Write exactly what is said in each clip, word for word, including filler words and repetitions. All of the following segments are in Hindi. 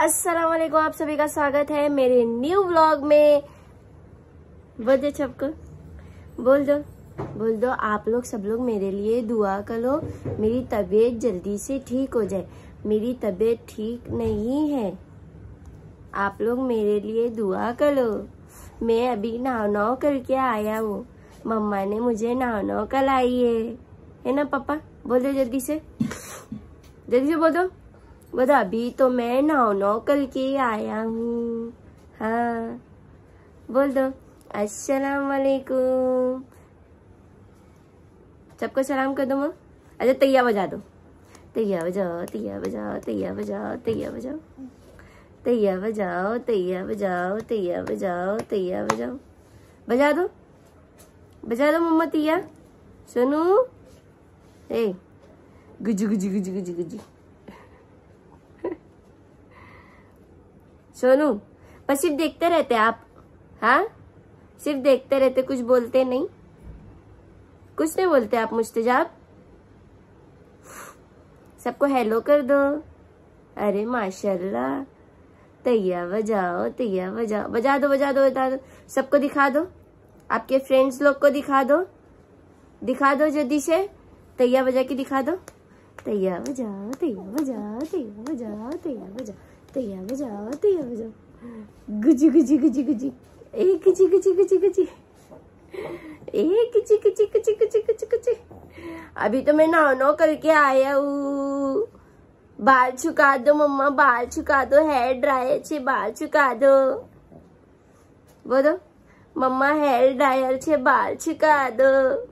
अस्सलाम वालेकुम, आप सभी का स्वागत है मेरे न्यू व्लॉग में। बोल दो सबको, बोल दो बोल दो आप लोग सब लोग मेरे लिए दुआ करो, मेरी तबीयत जल्दी से ठीक हो जाए। मेरी तबीयत ठीक नहीं है, आप लोग मेरे लिए दुआ करो। मैं अभी नाव नाव करके आया हूँ, मम्मा ने मुझे नाव नाव कराई है है ना पापा? बोल दो जल्दी से, जल्दी से बोल दो बोल दो अभी तो मैं नाव नाव करके आया हूँ। हाँ बोल दो अस्सलाम वालेकुम, सबको सलाम कर दो। माँ अच्छा तैया बजा दो, तैया बजाओ तैया बजाओ तैया बजाओ तैया बजाओ तैया बजाओ तैया बजाओ तैया बजाओ तैया बजाओ, बजा दो बजा दो मम्मा तैया। सुनू ए गुजू गुजू गुजू गुजू गुजू सोनू, बस सिर्फ देखते रहते आप। हाँ सिर्फ देखते रहते, कुछ बोलते नहीं, कुछ नहीं बोलते आप मुस्तजाब। सबको हेलो कर दो। अरे माशाल्लाह, तैया बजाओ तैया बजाओ, बजा दो बजा दो बजा दो, सबको दिखा दो, आपके फ्रेंड्स लोग को दिखा दो, दिखा दो जल्दी से, तैया बजा के दिखा दो। तैया बजाओ तैया बजाओ तैया बजाओ तैया बजाओ तैया बजाओ तैया बजाओ, गुजी गुजी गुजी गुजी, एक गुजी गुजी गुजी गुजी, एक गुजी गुजी गुजी गुजी गुजी गुजी। अभी तो मैं नाव नाव करके आया हूँ। बाल छुका दो मम्मा, बाल छुका दो, हेयर ड्रायर से बाल छुका दो। बोलो मम्मा हेयर ड्रायर से बाल छुका दो।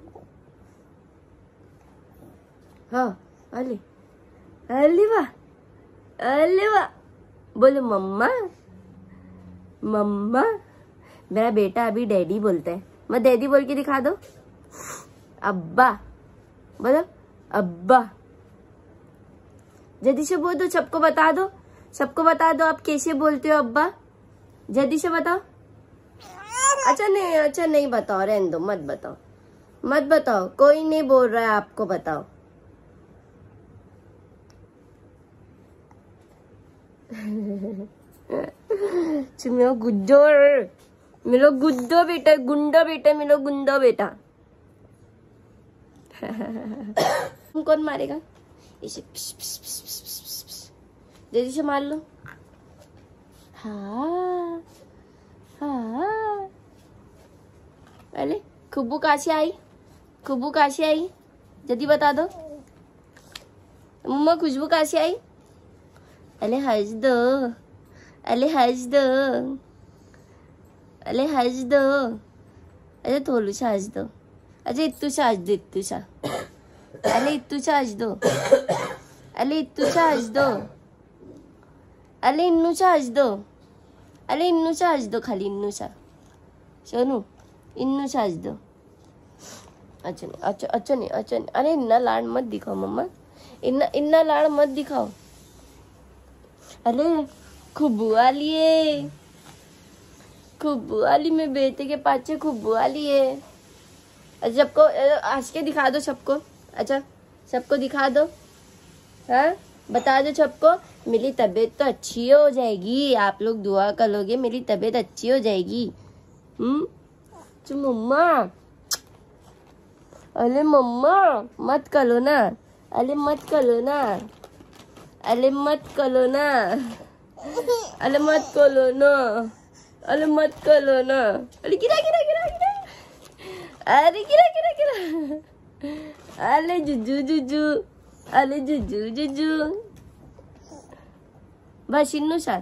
हाँ अले अले वाह अले वाह, बोलो मम्मा मम्मा। मेरा बेटा अभी डैडी बोलता है, मैं डैडी बोल के दिखा दो। अब्बा बोलो अब्बा, जल्दी से बोल दो, सबको बता दो, सबको बता दो आप कैसे बोलते हो अब्बा, जल्दी से बताओ। अच्छा नहीं अच्छा नहीं बताओ, रहने दो, मत बताओ मत बताओ, कोई नहीं बोल रहा है आपको, बताओ। मेरा गुड्डो मेरा गुड्डो बेटा, गुंडा बेटा, मेरा गुंडा बेटा। कौन मारेगा इसे? जल्दी से मार लो। हाँ हाँ, अरे खुब्बू कहाँ से आई? खुब्बू कहाँ से आई? जल्दी बता दो मम्मा, खुशबू कहाँ से आई? अले हंस दो, अले हंस दो, अले हंस दो, अरे थोड़ू सा हंस दो, अच्छा इतू सा हंस दो, इतू सा, अले इतू सा हंस दो, अले इतू सा हंस दो, अले इन्नू सा हंस दो, अले इन्नू सा हंस दो, खाली इन्नू सा। सोनू इन्नू सा हंस दो। अच्छा नहीं अच्छा अच्छा नहीं अच्छा नहीं, अरे इन्ना लाड़ मत दिखाओ मम्मा, इन्ना इन्ना लाड़ मत दिखाओ। अरे खुब्बू वाली है, खुब्बू वाली में बेटे के पाचे खुब्बू वाली है। अच्छा सबको हंस के दिखा दो सबको, अच्छा सबको दिखा दो। हाँ बता दो सबको, मेरी तबीयत तो अच्छी हो जाएगी, आप लोग दुआ करोगे मेरी तबीयत अच्छी हो जाएगी। हम्म तो मम्मा, अरे मम्मा मत करो ना, अरे मत करो ना, अरे मत करो ना, अरे मत करो ना, अरे मत करो ना, अरे गिरा गिरा गिरा गिरा, अरे गिरा गिरा गिरा, अरे जुजू जुजू, अरे जुजू जुजू, बस इन्नू सा।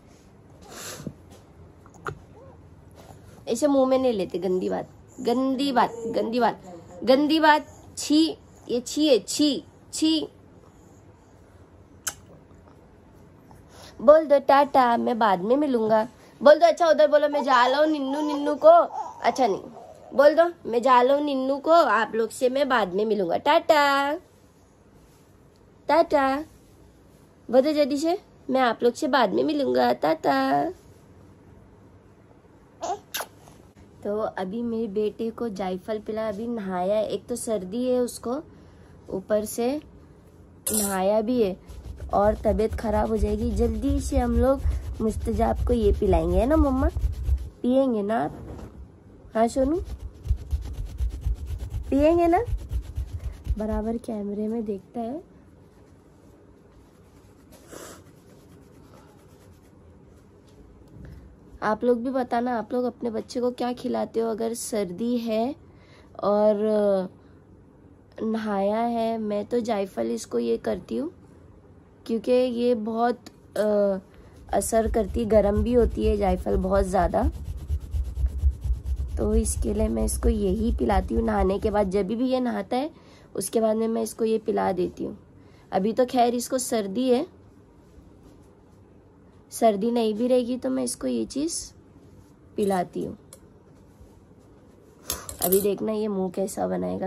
ऐसे मुंह में नहीं लेते, गंदी बात गंदी बात गंदी बात गंदी बात, छी, ये छी है, छी छी। बोल दो टाटा, मैं बाद में मिलूंगा। बोल दो अच्छा उधर बोलो, मैं जा रहा हूँ निन्नू निन्नू को। अच्छा नहीं, बोल दो मैं जा रहा हूँ निन्नू को, आप लोग से मैं बाद में मिलूंगा। टाटा टाटा, बोल दो जल्दी से, मैं आप लोग से बाद में मिलूंगा। टाटा। तो अभी मेरे बेटे को जायफल पिला, अभी नहाया, एक तो सर्दी है उसको, ऊपर से नहाया भी है, और तबीयत खराब हो जाएगी। जल्दी से हम लोग मुस्तजाब को ये पिलाएंगे, है ना मम्मा? पिएंगे ना आप? हाँ सोनू, पिएंगे ना? बराबर कैमरे में देखता है। आप लोग भी बताना, आप लोग अपने बच्चे को क्या खिलाते हो? अगर सर्दी है और नहाया है, मैं तो जायफल इसको ये करती हूँ क्योंकि ये बहुत आ, असर करती, गर्म भी होती है जायफल बहुत ज़्यादा, तो इसके लिए मैं इसको यही पिलाती हूँ नहाने के बाद। जब भी ये नहाता है उसके बाद में मैं इसको ये पिला देती हूँ। अभी तो खैर इसको सर्दी है, सर्दी नहीं भी रहेगी तो मैं इसको ये चीज़ पिलाती हूँ। अभी देखना ये मुंह कैसा बनाएगा।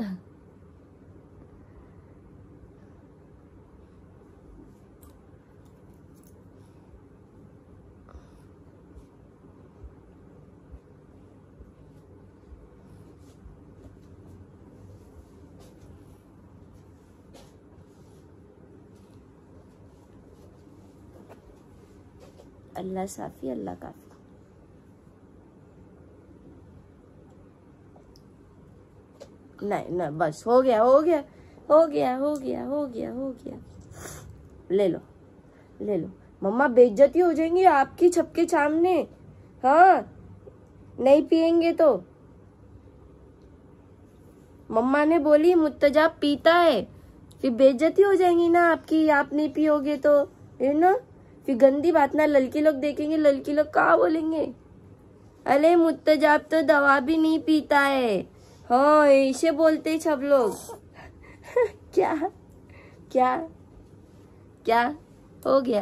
अल्लाह साफी अल्लाह काफी। नहीं ना, बस हो गया हो गया हो गया हो गया हो गया हो गया। ले लो ले लो मम्मा, बेइज्जती हो जाएंगी आपकी छपके सामने। हाँ, नहीं पिएंगे तो। मम्मा ने बोली मुत्तजाब पीता है, फिर बेइज्जती हो जाएंगी ना आपकी, आप नहीं पियोगे तो, है ना? फिर गंदी बात ना, लड़की लोग देखेंगे, लड़की लोग क्या बोलेंगे? अरे मुत्तजाब तो दवा भी नहीं पीता है। हाँ, ऐसे बोलते सब लोग। क्या क्या क्या हो गया?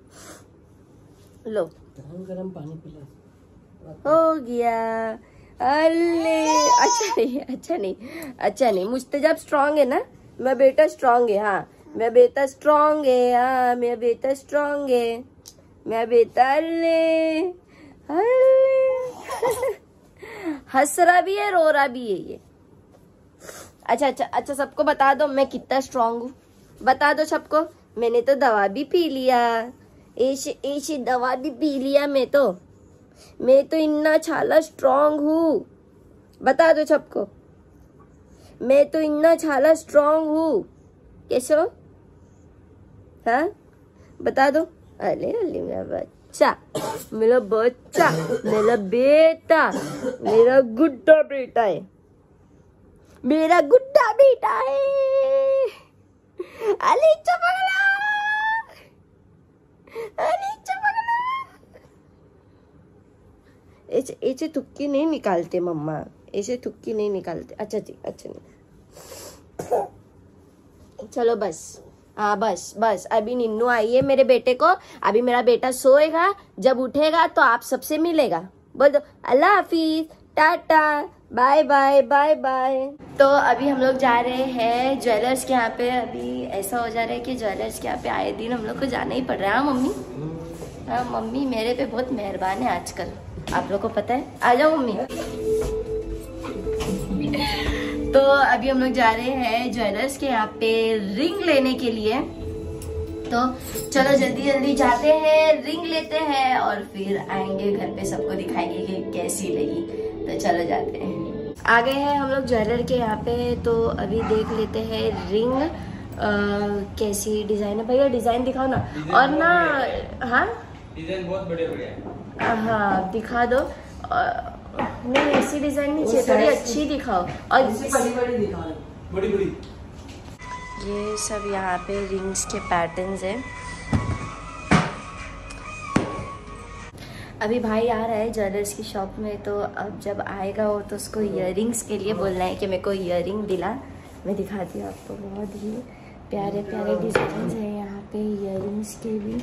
लो गरम पानी पिला। हो गया। अरे अच्छा नहीं अच्छा नहीं अच्छा नहीं, मुस्तजाब स्ट्रांग है ना? मैं बेटा स्ट्रांग है। हाँ, मैं बेटा स्ट्रांग है। हाँ, मैं बेटा स्ट्रांग है। मैं बेटा अल्ले अल्ले हंस रहा भी है, रो रहा भी है ये। अच्छा अच्छा अच्छा, सबको बता दो मैं कितना स्ट्रांग हूँ। बता दो सबको। मैंने तो दवा भी पी लिया, ऐसे ऐसे दवा भी पी लिया। मैं तो मैं तो इतना छाला स्ट्रांग हूँ। बता दो सबको, मैं तो इतना छाला स्ट्रांग हूँ। कैसे हो? हाँ, बता दो। अरे अरे मेरा बच्चा, मेरा बच्चा, मेरा बेटा, मेरा गुड्डा बेटा है, मेरा गुड्डा बेटा है। अली चपकला, अली चपकला। ऐसे ऐसे थुक्की नहीं निकालते मम्मा, ऐसे थुक्की नहीं निकालते। अच्छा जी, अच्छा नहीं, चलो बस। हाँ बस बस, अभी निन्नू आई है मेरे बेटे को। अभी मेरा बेटा सोएगा, जब उठेगा तो आप सबसे मिलेगा। बोल दो अल्लाह हाफिज, tata, bye bye bye bye. तो अभी हम लोग जा रहे हैं ज्वेलर्स के यहाँ पे। अभी ऐसा हो जा रहा है कि ज्वेलर्स के यहाँ पे आए दिन हम लोग को जाना ही पड़ रहा है। हाँ मम्मी, हाँ मम्मी मेरे पे बहुत मेहरबान है आजकल, आप लोग को पता है। आ जाओ मम्मी। तो अभी हम लोग जा रहे हैं ज्वेलर्स के यहाँ पे रिंग लेने के लिए। तो चलो जल्दी जल्दी जाते हैं, रिंग लेते हैं और फिर आएंगे घर पे, सबको दिखाएंगे कि कैसी लगी। तो चलो जाते हैं। आ गए हैं हम लोग ज्वेलर के यहाँ पे। तो अभी देख लेते हैं रिंग आ, कैसी डिजाइन है। भैया डिजाइन दिखाओ ना। और ना, हाँ डिजाइन बहुत बढ़िया बढ़िया। हाँ दिखा दो। आ, नहीं ऐसी डिजाइन नहीं चाहिए, थोड़ी अच्छी दिखाओ। और बड़ी बड़ी दिखाओ, बड़ी बड़ी। ये सब यहाँ पे रिंग्स के पैटर्न्स हैं। अभी भाई आ रहा है ज्वेलर्स की शॉप में, तो अब जब आएगा वो तो उसको इयररिंग्स के लिए बोलना है कि मेरे को इयररिंग दिला। मैं दिखाती हूँ आपको, बहुत ही प्यारे प्यारे डिजाइन है यहाँ पे इयररिंग्स के भी।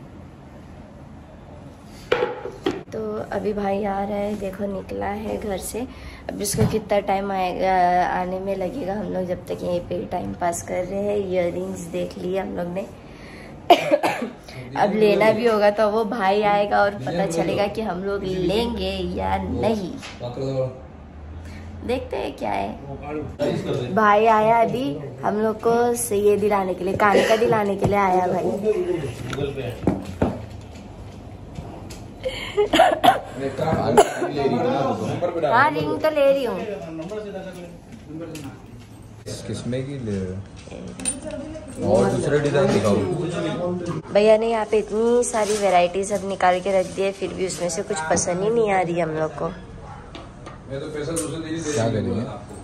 तो अभी भाई आ रहा है, देखो निकला है घर से। अब इसको कितना टाइम आएगा आने में लगेगा। हम लोग जब तक यहीं पे टाइम पास कर रहे हैं। इयररिंग्स देख लिए हम लोग ने। अब लेना भी होगा तो वो भाई आएगा और पता चलेगा कि हम लोग लेंगे या नहीं। देखते हैं क्या है। भाई आया अभी हम लोग को ये दिलाने के लिए, कान का दिलाने के लिए आया भाई। हाँ रिंग तो ले रही हूँ। किसमें की ले रहे हो? और दूसरे डिजाइन दिखाओ। भैया ने यहाँ पे इतनी सारी वैरायटी सब निकाल के रख दी है, फिर भी उसमें से कुछ पसंद ही नहीं आ रही हम लोग को। क्या करेंगे?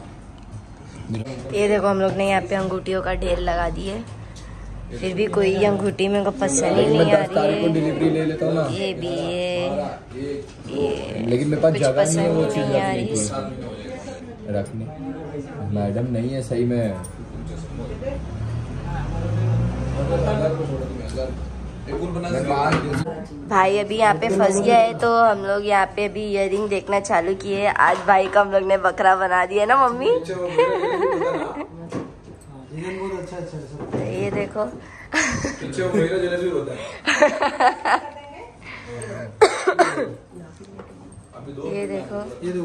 ये देखो हम लोग ने यहाँ पे अंगूठियों का ढेर लगा दिए, फिर भी कोई अंगूठी मेरे को पसंद ही नहीं आ रही है। डिलीवरी ले लेता हूँ ना। ये भी ये, ये लेकिन मेरे पास जगह नहीं है वो चीज नहीं आ रही रखने। मैडम नहीं है सही में। भाई अभी यहाँ पे फंस गया है, तो हम लोग यहाँ पे अभी इयररिंग देखना चालू किए। आज भाई को हम लोग ने बकरा बना दिया ना मम्मी। ये देखो ये देखो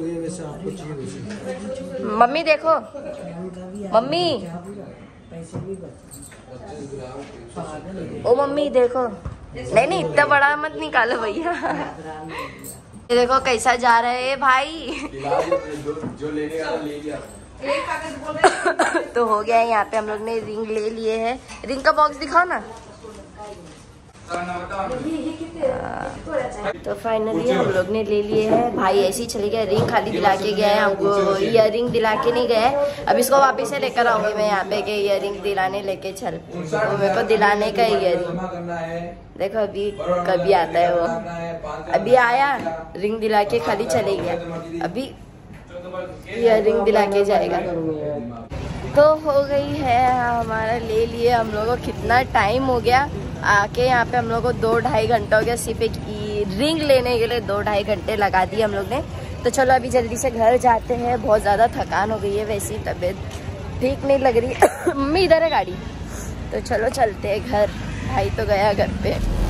मम्मी, देखो मम्मी, ओ मम्मी देखो। नहीं नहीं इतना बड़ा मत निकालो भैया। ये देखो कैसा जा रहे है भाई। जो लेने वाला ले लिया। तो हो गया है, यहाँ पे हम लोग ने रिंग ले लिए है। रिंग का बॉक्स दिखाओ ना। तो फाइनली हम लोग ने ले लिए हैं। भाई ऐसे ही चले गए, रिंग खाली दिला के गया है हमको, इयर रिंग दिला के नहीं गए। अब इसको वापिस से लेकर आऊंगी मैं यहाँ पे, कि इयर रिंग दिलाने लेके चल। तो मेरे को दिलाने का इयर रिंग देखो अभी कभी आता है वो। अभी आया, रिंग दिला के खाली चले गया, अभी इयर रिंग दिला के जाएगा। तो हो गई है हमारा, ले लिए हम लोगों को। कितना टाइम हो गया आके यहाँ पे, हम लोग को दो ढाई घंटा हो गया सिर्फ एक रिंग लेने के लिए। दो ढाई घंटे लगा दिए हम लोग ने। तो चलो अभी जल्दी से घर जाते हैं, बहुत ज़्यादा थकान हो गई है, वैसी तबीयत ठीक नहीं लग रही। मम्मी इधर है गाड़ी। तो चलो चलते हैं घर, भाई तो गया घर पे।